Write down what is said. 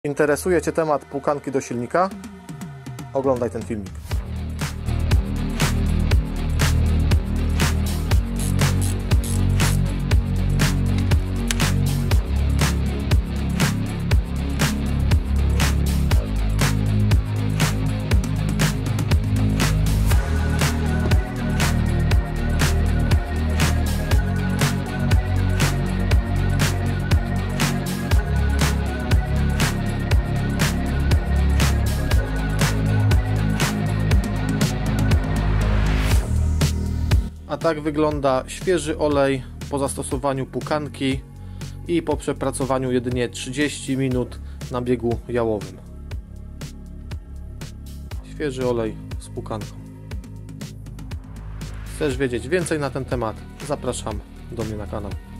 Interesuje Cię temat płukanki do silnika? Oglądaj ten filmik. A tak wygląda świeży olej po zastosowaniu płukanki i po przepracowaniu jedynie 30 minut na biegu jałowym. Świeży olej z płukanką. Chcesz wiedzieć więcej na ten temat? Zapraszam do mnie na kanał.